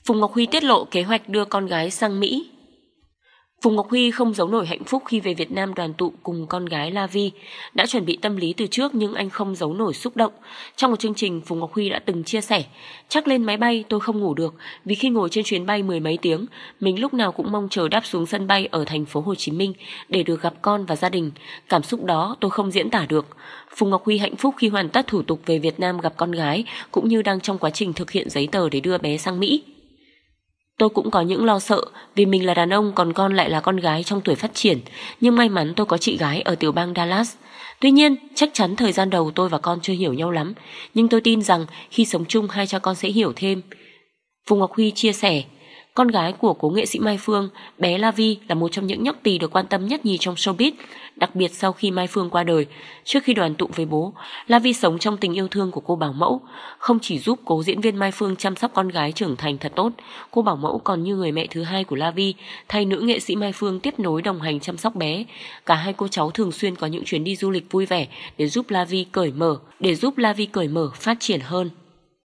Phùng Ngọc Huy tiết lộ kế hoạch đưa con gái sang Mỹ. Phùng Ngọc Huy không giấu nổi hạnh phúc khi về Việt Nam đoàn tụ cùng con gái La Vi. Đã chuẩn bị tâm lý từ trước nhưng anh không giấu nổi xúc động. Trong một chương trình, Phùng Ngọc Huy đã từng chia sẻ: chắc lên máy bay tôi không ngủ được, vì khi ngồi trên chuyến bay mười mấy tiếng, mình lúc nào cũng mong chờ đáp xuống sân bay ở thành phố Hồ Chí Minh để được gặp con và gia đình. Cảm xúc đó tôi không diễn tả được. Phùng Ngọc Huy hạnh phúc khi hoàn tất thủ tục về Việt Nam gặp con gái, cũng như đang trong quá trình thực hiện giấy tờ để đưa bé sang Mỹ. Tôi cũng có những lo sợ vì mình là đàn ông còn con lại là con gái trong tuổi phát triển, nhưng may mắn tôi có chị gái ở tiểu bang Dallas. Tuy nhiên, chắc chắn thời gian đầu tôi và con chưa hiểu nhau lắm, nhưng tôi tin rằng khi sống chung hai cha con sẽ hiểu thêm. Phùng Ngọc Huy chia sẻ, con gái của cố nghệ sĩ Mai Phương, bé La Vi là một trong những nhóc tỳ được quan tâm nhất nhì trong showbiz, đặc biệt sau khi Mai Phương qua đời. Trước khi đoàn tụ với bố, La Vi sống trong tình yêu thương của cô bảo mẫu. Không chỉ giúp cố diễn viên Mai Phương chăm sóc con gái trưởng thành thật tốt, cô bảo mẫu còn như người mẹ thứ hai của La Vi, thay nữ nghệ sĩ Mai Phương tiếp nối đồng hành chăm sóc bé. Cả hai cô cháu thường xuyên có những chuyến đi du lịch vui vẻ để giúp La Vi cởi mở, phát triển hơn.